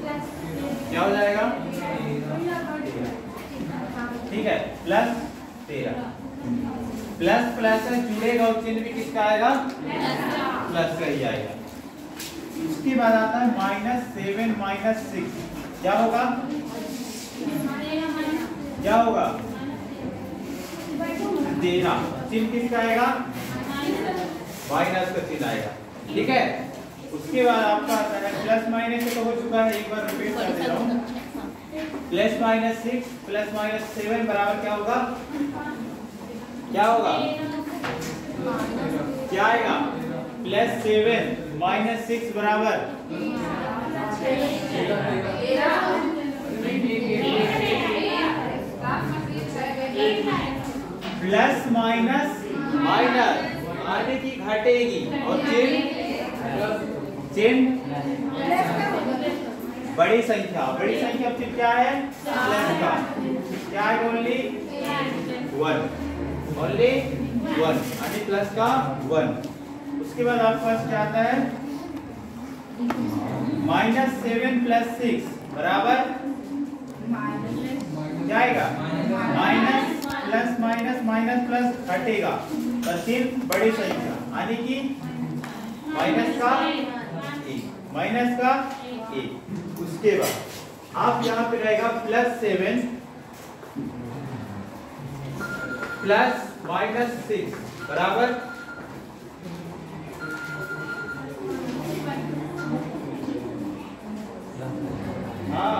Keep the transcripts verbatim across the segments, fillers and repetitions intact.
क्या हो जाएगा? ठीक है, प्लस तेरह। प्लस प्लस से जुड़ेगा और चिन्ह भी किसका आएगा? प्लस का ही आएगा। उसके बाद आता है माइनस सेवन माइनस सिक्स। क्या होगा? क्या होगा? तेरह। चिन्ह किसका आएगा? माइनस का चिन्ह आएगा। ठीक है, उसके बाद आपका आता है प्लस माइनस तो हो चुका है, एक बार रिपीट कर दे रहा हूँ। Plus minus six plus minus seven बराबर क्या होगा? क्या होगा? क्या आएगा? प्लस सेवन माइनस सिक्स बराबर प्लस माइनस माइनस आने की घटेगी और चिन्ह चिन्ह बड़ी संख्या। बड़ी संख्या चिन्ह क्या है? प्लस का। क्या है? Only one. ओनली वन यानी प्लस का वन। उसके बाद आपके पास क्या आता है? माइनस सेवन प्लस सिक्स बराबर क्या आएगा? Minus plus minus minus plus हटेगा और चिन्ह बड़ी संख्या यानी कि माइनस का एक। माइनस का एक। उसके बाद आप यहाँ पे रहेगा plus seven plus minus six बराबर हाँ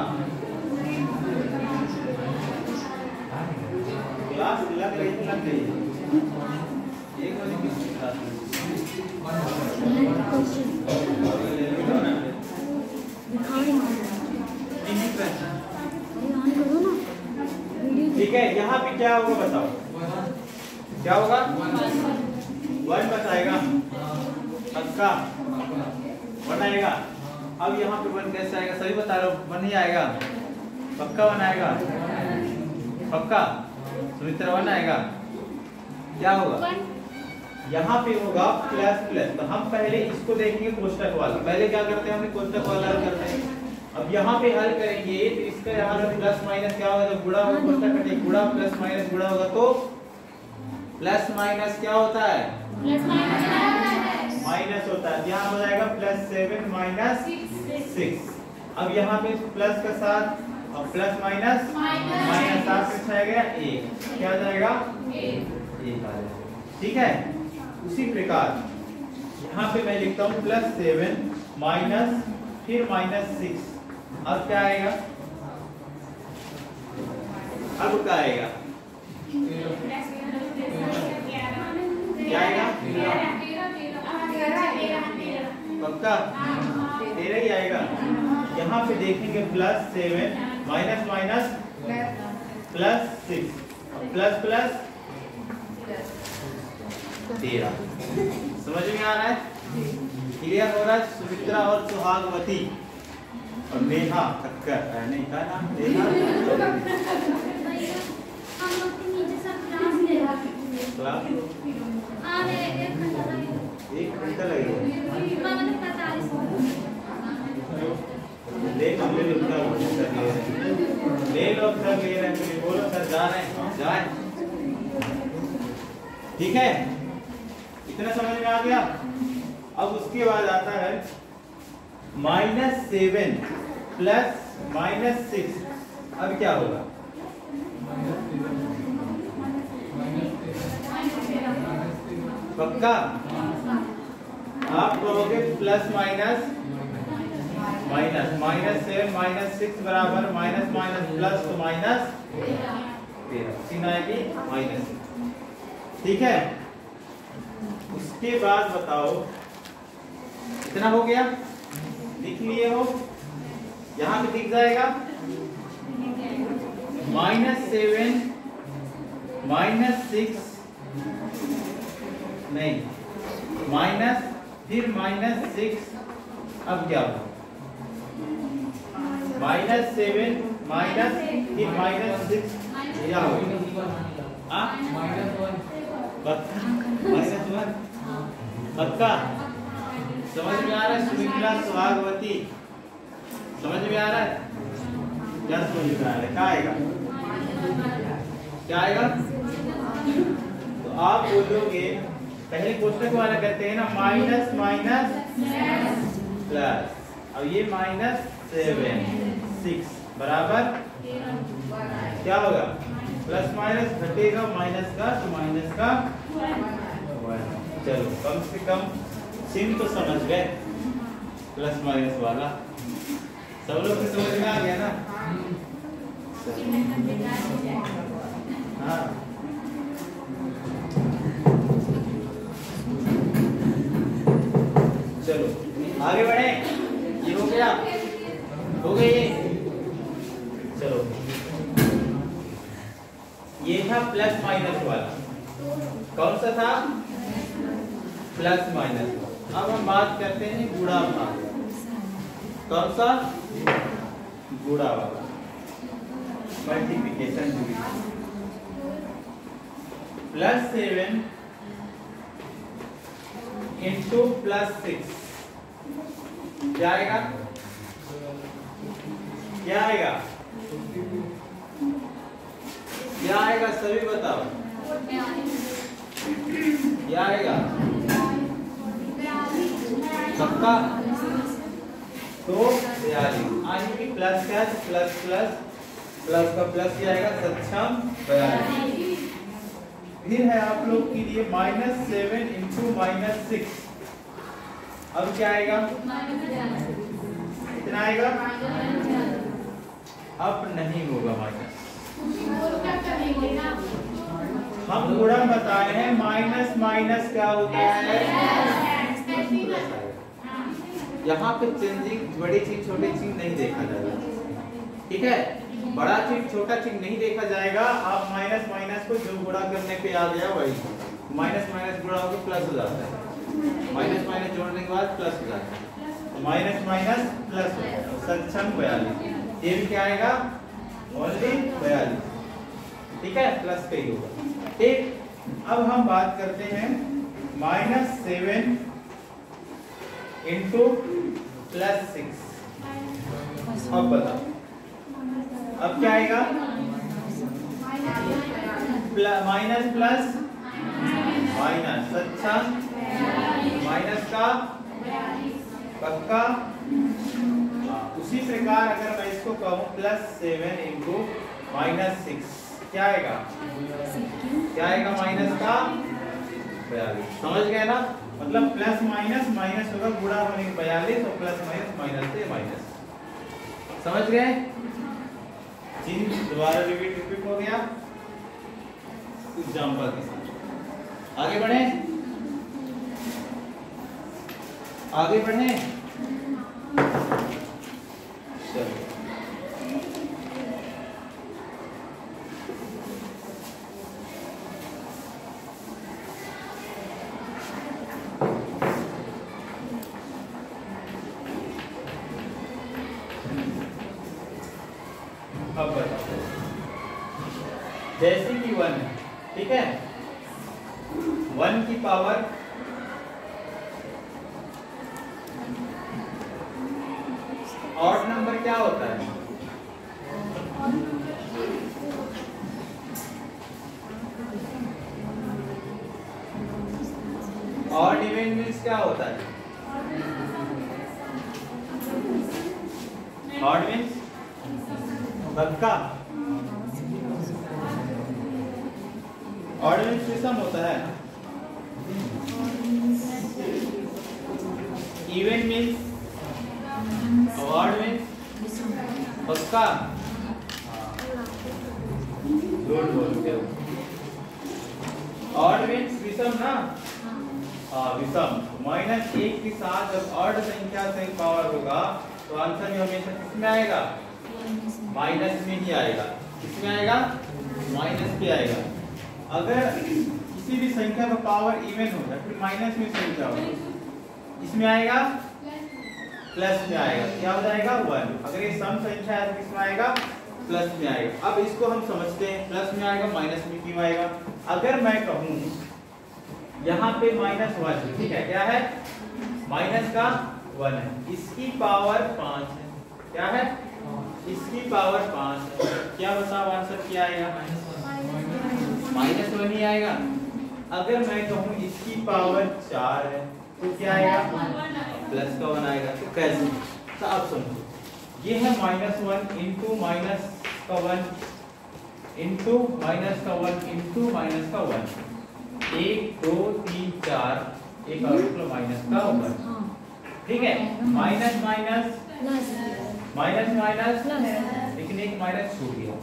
क्लास लग रही लग गई एक बजे की क्लास ठीक है, यहाँ पे क्या होगा बताओ? क्या होगा? वन बताएगा पक्का बनाएगा। अब यहाँ पे वन कैसे आएगा? सही बता रहा हूँ, वन ही आएगा पक्का। बनाएगा पक्का सुमित्रा वन आएगा। क्या होगा? यहाँ पे होगा प्लस प्लस। तो हम पहले इसको देखेंगे कोष्टक वाला। पहले क्या करते हैं? हम कोष्टक वाला हल करते हैं। अब यहाँ पे हल करेंगे तो इसका यहाँ पे प्लस माइनस क्या होगा? जब गुणा होगा कोष्टक कटे गुणा प्लस माइनस गुणा होगा तो प्लस माइनस क्या होता है? माइनस होता है। यहाँ हो जाएगा प्लस सेवन माइनस सिक्स। अब यहाँ पे प्लस के साथ और प्लस माइनस माइनस सात से छह गया एक। क्या आ जाएगा? एक आ जाएगा। ठीक है, उसी प्रकार यहाँ पे मैं लिखता हूँ प्लस सेवन माइनस फिर माइनस सिक्स। अब क्या आएगा? अब क्या आएगा? क्या आएगा? पक्का तेरह ही आएगा। यहाँ पे देखेंगे plus seven minus minus plus six plus plus तेरह। समझ में आ रहा है? क्लियर हो रहा है? सुमित्रा और सुहागवती और नेहा ठक्कर नहीं का नाम नेहा क्लास एक घंटा लगेगा। ले लो ले लो ले लो सर ले रहे हैं। बोलो सर जा रहे हैं जाए। ठीक है, इतना समझ में आ गया। अब उसके बाद आता है minus seven plus minus six. अब क्या होगा? पक्का आप कहोगे plus minus minus minus seven minus six बराबर माइनस माइनस प्लस तो माइनस तेरह। चिन्ह आएगी माइनस। ठीक है, उसके बाद बताओ इतना हो गया? लिख लिए हो? यहाँ पे दिख जाएगा माइनस सेवन माइनस सिक्स नहीं माइनस फिर माइनस सिक्स। अब क्या होगा? माइनस सेवन माइनस फिर माइनस सिक्स क्या होगा? माइनस वन पक्का समझ में आ रहा है? सुमित्रा सुहागवती समझ में आ रहा है? क्या समझ में आ रहा है? क्या आएगा? क्या आएगा? तो आप बोलोगे पहले क्वेश्चन वाला करते हैं ना, माइनस माइनस प्लस, अब ये माइनस सेवन सिक्स बराबर क्या होगा? प्लस माइनस घटेगा माइनस का तो माइनस का वन। चलो कम से कम चिन्ह तो समझ गए प्लस माइनस वाला, सब लोग को समझ में आ गया ना? हाँ चलो आगे बढ़े। ये हो गया, हो गई ये। चलो ये था प्लस माइनस वाला, कौन सा था? Plus minus. अब हम बात करते हैं गुणा भाग, कौन सा? गुणा वाला, multiplication division. Plus seven into plus six क्या आएगा? क्या आएगा? क्या आएगा? सभी बताओ क्या आएगा? सबका तो बयालीस। आज की प्लस क्या है? प्लस प्लस प्लस का प्लस क्या आएगा? सक्षम बयालीस। फिर है आप लोग के लिए minus seven into minus six, अब क्या आएगा? कितना आएगा? अब नहीं होगा माइनस, हम गुणा बताए हैं। माइनस माइनस क्या होता है? यहाँ पे चेंजिंग बड़ी चीज छोटी चीज नहीं देखा जाएगा, ठीक है? बड़ा चीज छोटा चीज नहीं देखा जाएगा। आप माइनस माइनस को जो गुणा करने पे आ गया वही माइनस माइनस गुणा होकर प्लस हो जाता है, माइनस माइनस जोड़ने के बाद प्लस हो जाता है, माइनस माइनस प्लस हो जाता है। सक्षम बयालीस, ये भी क्या आएगा? ओनली बयालीस, ठीक है? प्लस का ही होगा, ठीक। अब हम बात करते हैं minus seven into plus six. अब बताओ अब क्या आएगा? माइनस प्लस माइनस, अच्छा माइनस का पक्का। उसी प्रकार अगर मैं इसको कहूँ plus seven into minus six क्या आएगा? क्या आएगा? माइनस का बयालीस। समझ गए ना? मतलब प्लस माइनस माइनस होगा, गुणा होने के बयालीस, और प्लस माइनस माइनस से माइनस। समझ गए? चिन्ह दोबारा रिपीट रिपीट हो गया एग्जाम्पल के साथ। आगे बढ़े, आगे बढ़े। चलो अब बताओ, जैसे कि वन है, ठीक है? वन की पावर ऑड नंबर क्या होता है? ऑड इवन मींस क्या होता है? ऑड मींस धक्का, ऑड मींस विषम होता है, इवन मींस ऑड मींस पक्का। गुड बोल के ऑड मींस विषम ना? हाँ विषम। माइनस एक के साथ जब ऑड संख्या से पावर होगा तो आंसर में हमेशा किसमें आएगा? माइनस में ही आएगा। किसमें आएगा? माइनस पे आएगा। अगर किसी भी संख्या का पावर इवन होगा फिर माइनस में संख्या होगा, इसमें आएगा प्लस में आएगा। क्या हो जाएगा? वन। अगर ये सम संख्या है तो किसमें आएगा? प्लस में आएगा। अब इसको हम समझते हैं, प्लस में आएगा माइनस में क्यों आएगा? अगर मैं कहूँ यहाँ पे माइनस वन, ठीक है? क्या है? माइनस का वन है, इसकी पावर पांच है। क्या है? पावर पाँच। क्या बताओ आंसर क्या आएगा? माइनस वन ही आएगा। अगर मैं कहूँ इसकी पावर चार है तो क्या आएगा? प्लस का वन आएगा। तो कैसे? तो आप समझो, ये है माइनस वन इंटू माइनस का वन इंटू माइनस का वन इंटू माइनस का वन, एक दो तीन चार, एक और माइनस का वन, ठीक है। माइनस माइनस माइनस माइनस, लेकिन एक माइनस छूट गया,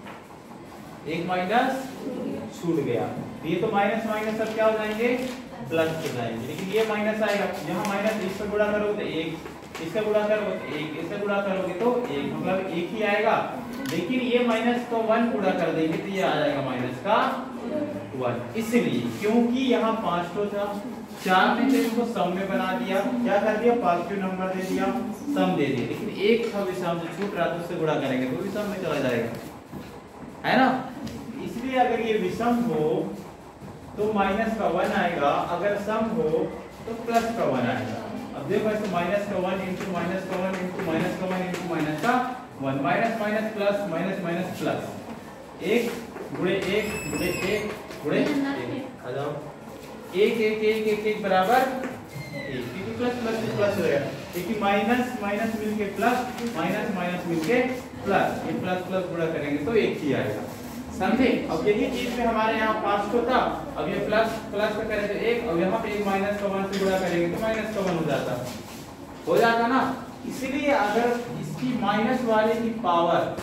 एक माइनस छूट गया, ये तो माइनस माइनस अब क्या हो जाएंगे? प्लस हो जाएंगे। लेकिन ये माइनस आएगा, यहाँ माइनस इससे गुणा करोगे तो एक, इससे गुणा करोगे तो एक, इससे गुणा करोगे तो एक, मतलब एक ही आएगा। लेकिन ये माइनस को वन गुणा कर देंगे तो ये आ जाएगा माइनस का वन। इसलिए क्योंकि यहाँ पांच तो था, चार में से इसको सम में बना दिया, क्या कर दिया? पॉजिटिव नंबर दे दिया, सम दे दिया। लेकिन एक था विषम से छूट रहा तो उससे गुणा करेंगे तो विषम में चला जाएगा, है ना। इसलिए अगर ये विषम हो तो माइनस का वन आएगा, अगर सम हो तो प्लस का वन आएगा। अब देखो ऐसे माइनस का वन इंटू माइनस का वन इंटू माइनस का वन इंटू माइनस का one, minus minus plus, minus minus plus, एक गुणे एक गुणे एक गुणे एक, आ जाओ, एक एक एक एक एक बराबर एक, क्योंकि प्लस प्लस से प्लस हो जाएगा, क्योंकि माइनस माइनस मिलके प्लस, माइनस माइनस मिलके प्लस, ये प्लस प्लस गुणा करेंगे तो एक ही आएगा, समझे। अब यही चीज में हमारे यहाँ पांच को था, अब ये प्लस प्लस का करें तो एक, अब यहाँ पे एक माइनस का वन से गुणा करेंगे तो माइनस का वन हो जाता हो जाता ना। इसीलिए अगर इसकी माइनस वाले की पावर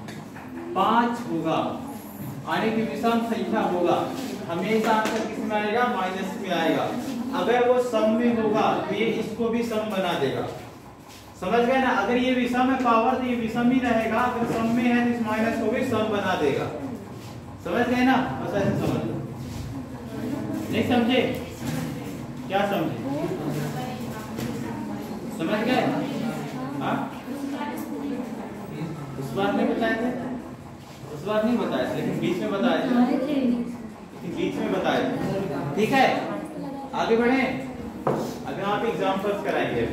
पांच होगा, आने की विषम संख्या होगा, हमेशा आंसर किस में आएगा? माइनस में आएगा। अगर वो सम में होगा तो ये इसको भी सम बना देगा, समझ गए ना। अगर ये विषम है पावर तो ये विषम ही रहेगा, अगर सम में है तो इस माइनस को भी सम बना देगा, समझ गए ना। बस ऐसे समझ लो, नहीं समझे? क्या समझे? समझ गए? हाँ, उस बार नहीं बताए थे, उस बार नहीं बताए थे, लेकिन बीच में बताए थे, लेकिन बीच में बताए थे, ठीक है। आगे बढ़े, अभी आप एग्जाम्पल्स कराएंगे।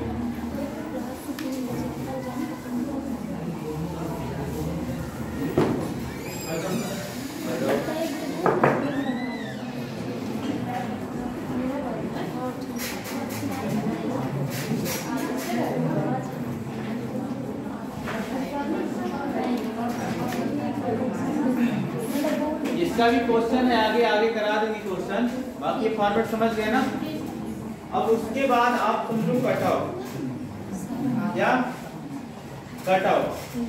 इसका भी क्वेश्चन है, आगे आगे करा देंगे क्वेश्चन, बाकी फॉर्मेट समझ गए ना। अब उसके बाद आप तुम लोग कट आओ, क्या कट आओ,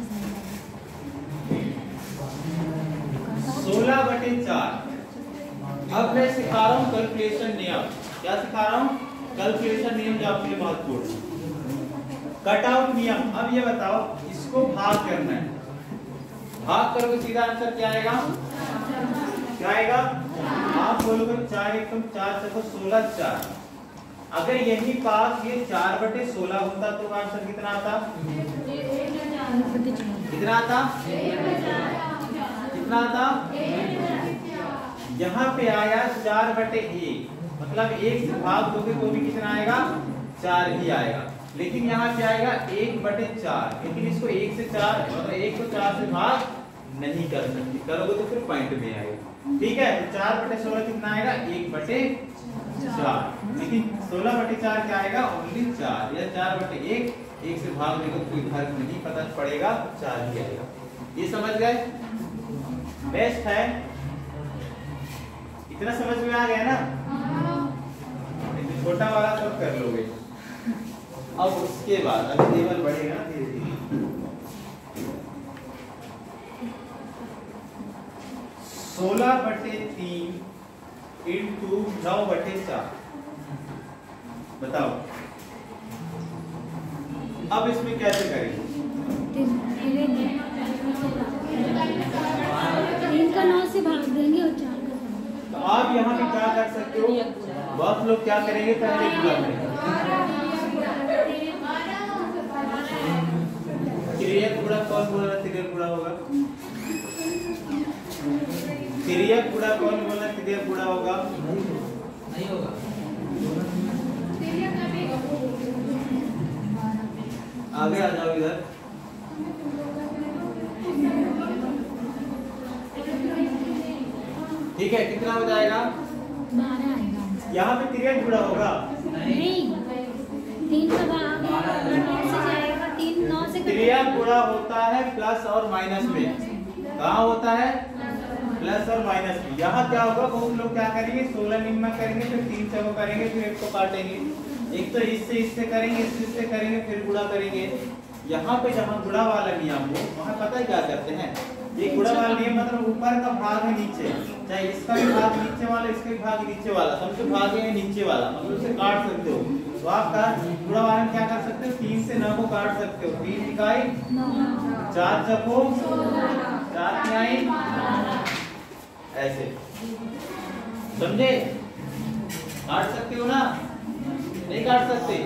सोलह बटे चार। अब मैं सिखा रहा हूँ कैलकुलेशन नियम। क्या सिखा रहा हूँ? कैलकुलेशन नियम जो आपके लिए महत्वपूर्ण, कट आउट नियम। अब ये बताओ, इसको भाग करना है, भाग करोगे सीधा आंसर क्या आएगा? क्या आएगा? आप बोलोगे चार एकम चार चको सोलह चार। अगर यही पास ये चार बटे सोलह होता तो आंसर कितना आता? कितना आता? कितना आता? यहाँ पे आया चार बटे एक, मतलब एक से भाग दोगे तो भी कितना आएगा? चार ही आएगा। लेकिन यहाँ क्या आएगा? एक बटे चार, लेकिन इसको एक से चार मतलब एक को चार से भाग नहीं कर सकते, करोगे तो फिर पॉइंट में आएगा, ठीक है। तो चार बटे सोलह कितना आएगा? एक बटे चार, लेकिन सोलह बटे चार क्या आएगा? ओनली चार, या चार बटे एक, एक से भाग देगा तो कोई फर्क नहीं पता पड़ेगा, चार ही आएगा। ये समझ गए? बेस्ट है, इतना समझ में आ गया ना? छोटा वाला सब कर लोगे। अब उसके बाद अभी टेबल बढ़ेगा ना धीरे धीरे। सोलह बटे तीन इंटू नौ बटे चार, बताओ अब इसमें कैसे करेंगे? तीन का नौ से भाग देंगे और चार का। तो आप यहाँ पे क्या कर सकते हो? बहुत लोग क्या करेंगे? पहले गुणा करेंगे, तिर्यक गुणा कौन बोल रहा है? तिर्यक गुणा होगा, तिर्यक गुणा कौन बोल रहा है? तिर्यक गुणा होगा, नहीं होगा। आगे आ जाओ इधर, ठीक है, कितना हो जाएगा? बारह आएगा। यहाँ पे तिरक गुणा होगा नहीं, तीन का भाग नौ से जाएगा, तीन नौ से तिरक गुणा होता है प्लस और माइनस में। कहाँ होता है? प्लस और माइनस में। यहाँ क्या होगा? बहुत लोग क्या करेंगे, सोलह निम्न करेंगे, फिर तीन से वो करेंगे, फिर एक को काटेंगे। एक तो इससे इससे करेंगे, इससे इससे करेंगे, फिर गुणा करेंगे। यहाँ पे जहाँ गुणा वाला नियम हो वहाँ पता है क्या करते हैं? ये गुणा वाला नियम मतलब ऊपर का भाग है नीचे, चाहे इसका भी भाग नीचे वाला, इसका भी भाग नीचे वाला, समझो भाग है नीचे वाला, मतलब उसे काट सकते हो। तो आप का गुणा वाला में क्या कर सकते हो? तीन से नौ को काट सकते हो। तीन इकाई चार चको चार तिहाई, ऐसे समझे? काट सकते हो ना? नहीं काट सकते?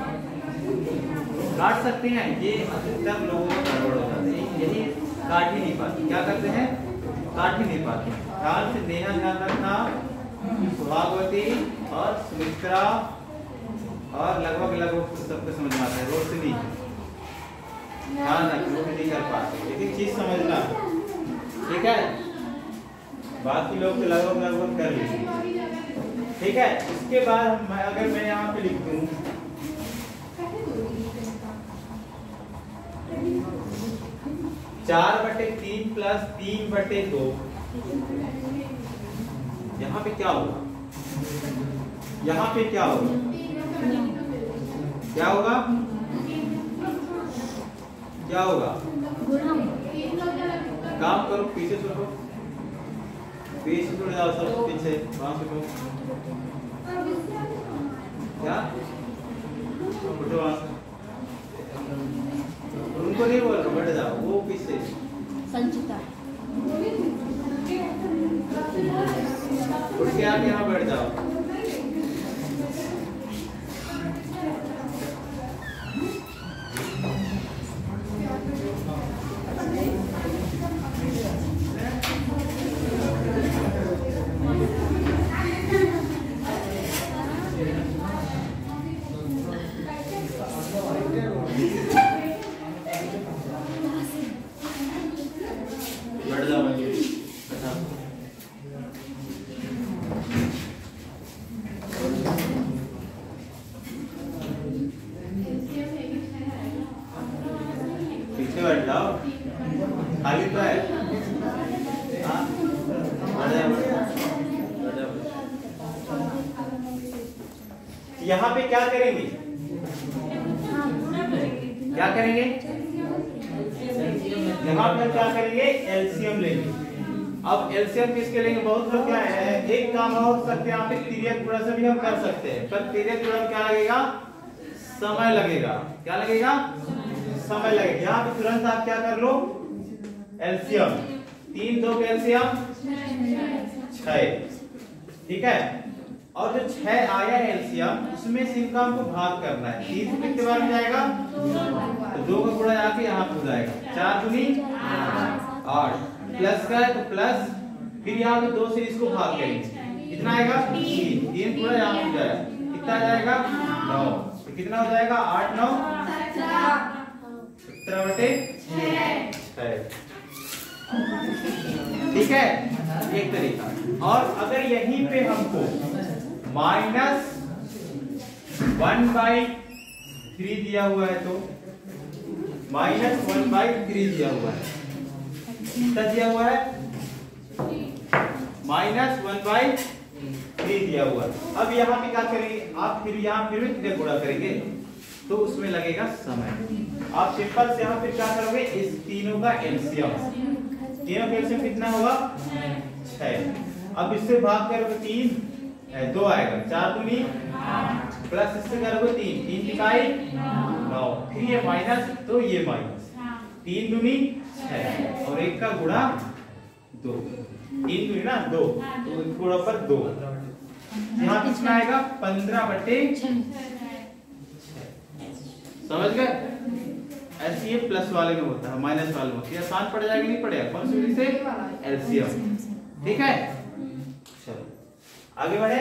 काट सकते हैं। ये अधिकतर लोगों को गड़बड़ हो जाती है, यही काट ही नहीं पाते। क्या करते हैं? काट ही नहीं पाते। ध्यान से देना, ध्यान रखना। सुहागवती और सुमित्रा और लगभग लगभग सबको समझ में आता है। रोशनी ध्यान रखना, वो भी नहीं कर पाते, लेकिन चीज समझना, ठीक है? बाकी लोग तो लगभग लगभग कर लेंगे, ठीक है? इसके बाद हम अगर मैं यहाँ पे लिख दूं चार बटे तीन प्लस तीन बटे दो, यहाँ पे क्या होगा? यहाँ पे क्या होगा? क्या होगा? क्या होगा? काम करो, पीछे छोड़ो, पीछे छोड़ जाओ, सब पीछे वहां से करो। क्या उठो वहां से, उनको नहीं बोल रहा, बैठ जाओ, वो पीछे संचिता उठ के आके यहाँ बैठ जाओ। बैठ जाओ बच्चे, बैठा। पीछे बैठ जाओ, खाली तो है। हाँ, बैठ जाओ, बैठ जाओ। यहाँ पे क्या करेंगे? क्या करेंगे? यहाँ पर क्या करेंगे? एलसीएम लेंगे। अब एलसीएम किसके लेंगे? बहुत लोग क्या है, एक काम हो सकते हैं यहाँ पे तिर्यक गुणा से भी हम कर सकते हैं, पर तिर्यक गुणा में क्या लगेगा? समय लगेगा। क्या लगेगा? समय लगेगा। यहाँ पे तुरंत आप क्या कर लो? एलसीएम, तीन दो एलसीएम छह, ठीक है? और जो छह आया है एलसीएम, उसमें से इनका हमको भाग करना है। तीन से कितने बार में जाएगा? तो दो का गुणा आके यहाँ हो जाएगा, चार दूनी आठ, प्लस का है तो प्लस, फिर यहाँ पे दो से इसको भाग करेंगे, कितना आएगा? तीन, तीन गुणा यहाँ हो जाएगा, कितना जाएगा? नौ। तो कितना हो जाएगा? आठ नौ सत्रह बटे छह, ठीक है? एक तरीका। और अगर यहीं पे हमको माइनस वन बाई थ्री दिया हुआ है, तो माइनस वन बाई थ्री दिया हुआ है, कितना दिया हुआ है? माइनस वन बाई थ्री दिया हुआ है। अब यहाँ पे क्या करेंगे आप? फिर यहाँ फिर भी कितने गुणा करेंगे तो उसमें लगेगा समय। आप सिंपल से यहाँ फिर क्या करोगे? इस तीनों का एलसीएम, तीनों का एलसीएम कितना होगा? छह। अब इससे भाग करोगे तीन है, दो आएगा, चार दूनी प्लस इससे करोगे तीन, तीन इकाई नौ, फिर ये माइनस तो ये माइनस, तीन दूनी छह और एक का गुणा दो, तीन दूनी ना दो, तो गुणा पर दो, यहाँ कितना आएगा? पंद्रह बटे समझ गए? ऐसे ये प्लस वाले में होता है, माइनस वाले में होता है। आसान पड़ जाएगा, नहीं पड़ेगा? कौन सी विधि से? एलसीएम, ठीक है? चलो आगे बढ़े।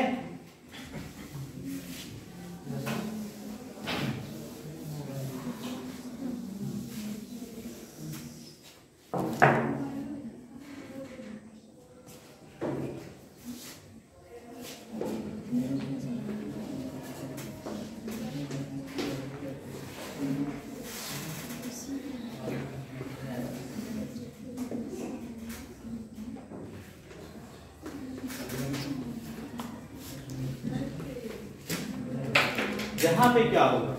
यहाँ पे क्या होगा?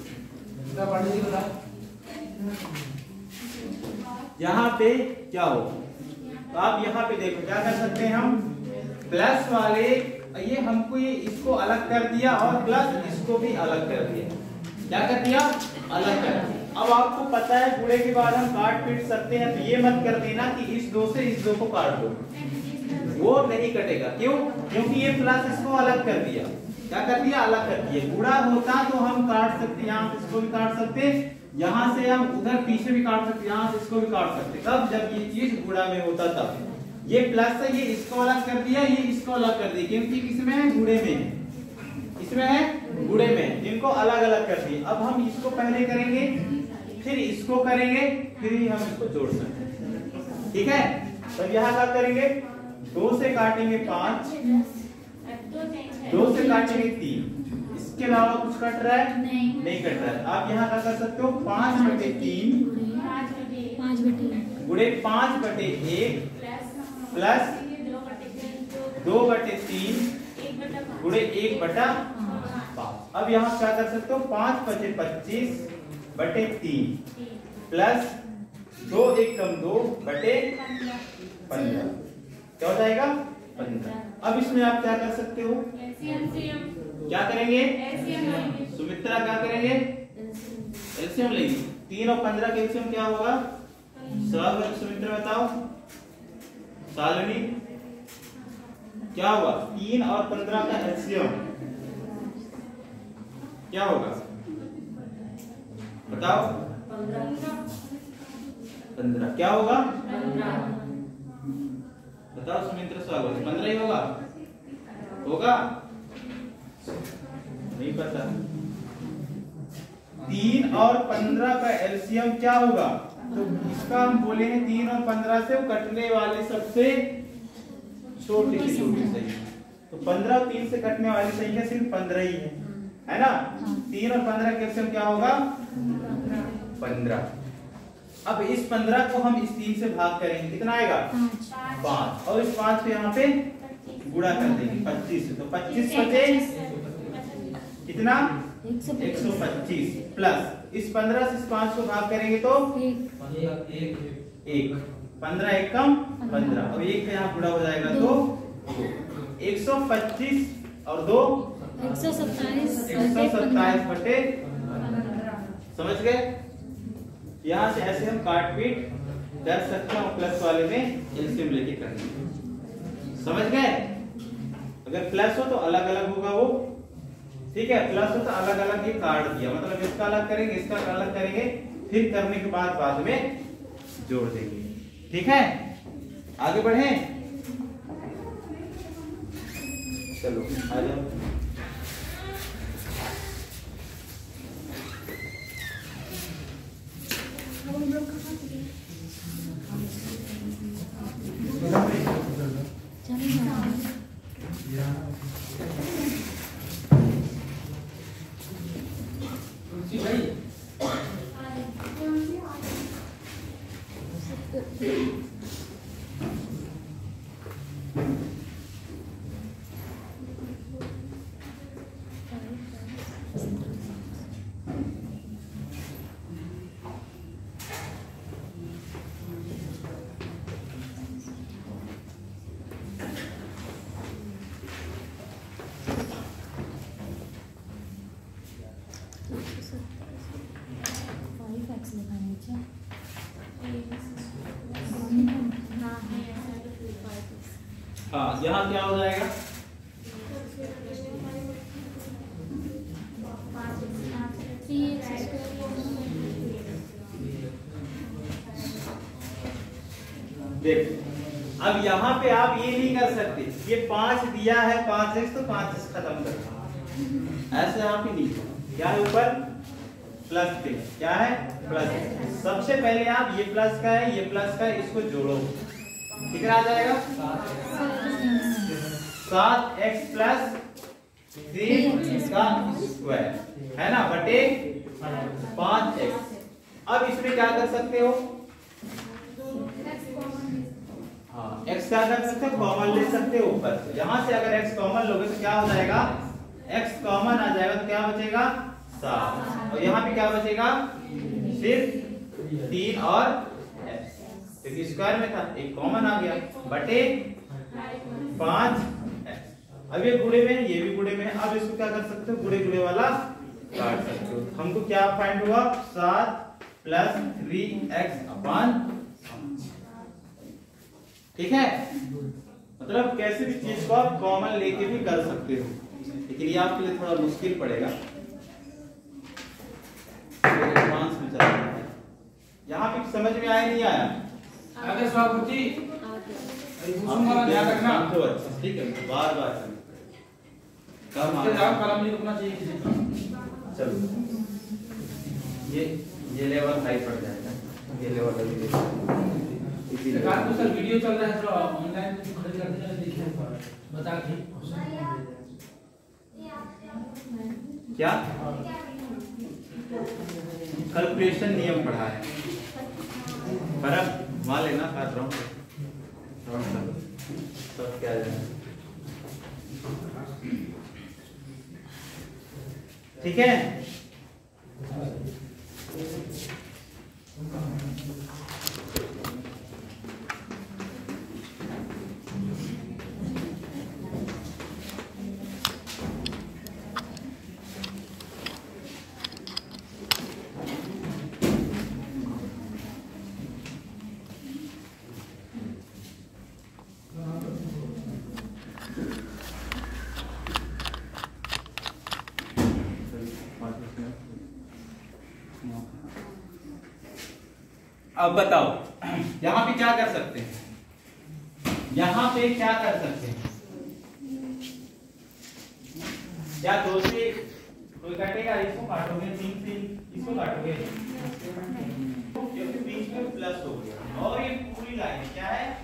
यहाँ पे क्या होगा? तो आप यहाँ पे देखो क्या कर सकते हैं हम, प्लस वाले ये हमको ये इसको अलग कर दिया और प्लस इसको भी अलग कर दिया। क्या कर दिया? अलग कर दिया। अब आपको पता है गुणे के बाद हम काट पीट सकते हैं, तो ये मत कर देना कि इस दो से इस दो को काट दो, वो नहीं कटेगा। क्यों? क्योंकि ये प्लस इसको अलग कर दिया। क्या कर दिया? अलग कर दिया। गुणा होता तो हम काट सकते, यहाँ से इसको भी काट सकते, यहाँ से हम उधर पीछे भी काट सकते, यहाँ से इसको भी काट सकते। तब जब ये चीज गुणा में होता तब ये प्लस है, ये इसको अलग कर दिया, ये इसको अलग कर दिया, क्योंकि किसमें है? गुणे में है, इसमें है गुणे में, जिनको अलग अलग कर दिए। अब हम इसको पहले करेंगे, फिर इसको करेंगे, फिर ही हम इसको जोड़ सकते हैं। ठीक है? तब यहाँ क्या करेंगे? दो से काटेंगे पांच, दो से काटेंगे तीन, इसके अलावा कुछ कट रहा है? नहीं, नहीं कट रहा है। आप यहाँ क्या कर सकते हो? पांच बटे तीन पांच बटे गुणे पांच बटे एक प्लस दो बटे तीन गुणे एक बटा पांच। अब यहाँ क्या कर सकते हो? पांच बटे पच्चीस बटे तीन प्लस दो एक कम दो बटे पंद्रह, क्या हो जाएगा? पंद्रह। अब इसमें आप क्या कर सकते हो? क्या करेंगे? सुमित्रा क्या करेंगे? एलसीएम लेंगे। तीन और पंद्रह का एलसीएम क्या होगा? सब सुमित्रा बताओ। शालिनी क्या होगा? तीन और पंद्रह का एलसीएम क्या होगा? बताओ। पंद्रह क्या होगा? बताओ सुमित्रा, स्वागत। पंद्रह ही होगा? होगा? नहीं पता। तीन और पंद्रह का एलसीएम क्या होगा? तो इसका हम बोले हैं तीन और पंद्रह से कटने वाले सबसे छोटी से छोटी संख्या। तो पंद्रह और तीन से कटने वाली संख्या सिर्फ पंद्रह ही है, है ना? तीन और पंद्रह का एलसीएम क्या होगा? पंद्रह। अब इस पंद्रह को हम इस तीन से भाग करेंगे, कितना आएगा? पांच। और इस पांच को यहाँ पे गुणा कर देंगे पच्चीस से, तो पच्चीस बचे कितना? एक सौ पच्चीस प्लस इस पंद्रह से इस पांच को भाग करेंगे तो एक, पंद्रह एक कम पंद्रह, और एक का यहाँ गुणा हो जाएगा तो एक सौ पच्चीस और दो एक सौ सत्ताईस एक सौ सत्ताईस बटे। समझ गए? यहाँ से ऐसे हम काट पीट कर सकते हैं, प्लस वाले में एलसीएम लेके करेंगे। समझ गए? अगर प्लस हो तो अलग अलग होगा वो, ठीक है? प्लस हो तो अलग अलग ये काट दिया, मतलब इसका अलग करेंगे, इसका अलग करेंगे, फिर करने के बाद बाद में जोड़ देंगे। ठीक है? आगे बढ़े? चलो आ जाओ। हाँ, यहाँ क्या हो जाएगा? देख, अब यहाँ पे आप ये नहीं कर सकते, ये पांच दिया है, पांच एक्स तो पांच एक्स खत्म कर, ऐसे आप ही नहीं। क्या है ऊपर? प्लस पे, क्या है? प्लस। सबसे पहले आप ये प्लस का है, ये प्लस का है, इसको जोड़ो, कितना आ जाएगा? सात एक्स प्लस थ्री का स्क्वायर, है ना, बटे पांच एक्स। अब इसमें क्या कर सकते हो? हाँ, x क्या कर सकते हो? कॉमन ले सकते हो ऊपर से। यहाँ से अगर x कॉमन लोगे तो क्या हो जाएगा? x कॉमन आ जाएगा तो क्या बचेगा? सात। और यहाँ पे क्या बचेगा, सिर्फ तीन और एक्स, क्योंकि स्क्वायर में था, एक कॉमन आ गया, बटे पांच एक्स। अब ये गुणे में है, ये भी गुणे में है। अब इसको क्या कर सकते हो, गुणे गुणे वाला काट सकते हो। हमको क्या फाइंड हुआ, सात प्लस थ्री एक्स अपॉन, ठीक है। मतलब कैसे भी चीज को आप कॉमन लेके भी कर सकते हो, लेकिन ये आपके लिए थोड़ा मुश्किल पड़ेगा। एडवांस में चल रहा है, यहाँ पे समझ में आया नहीं आया? अगर स्वागति ध्यान रखना तो अच्छा, ठीक है, बार बार कम आ कलम नहीं रुकना चाहिए किसी का। चलो ये ये लेवल हाई पड़ जाएगा, ये लेवल अभी देखिए। सरकार तो सर वीडियो चल रहा है, थोड़ा ऑनलाइन खरीद करते हैं, देखिए बता के क्या कैलकुलेशन नियम पढ़ा है, बर्फ वहां लेना काट रहा हूँ सब क्या है, ठीक है। अब बताओ यहां पे क्या कर सकते हैं, यहां पे क्या कर सकते हैं, क्या दो से कोई काटेगा, इसको काटोगे, तीन से इसको काटोगे, क्योंकि बीच में प्लस हो गया और ये पूरी लाइन क्या है